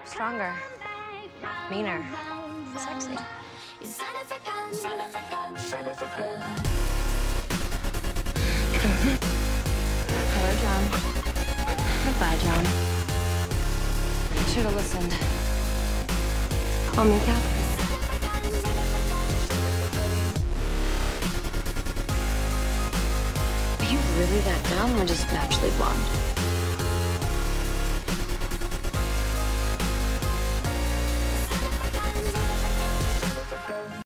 Stronger. Meaner. Sexy. Hello, John. Goodbye, John. Should have listened. Call me Katherine. Are you really that dumb or just naturally blonde?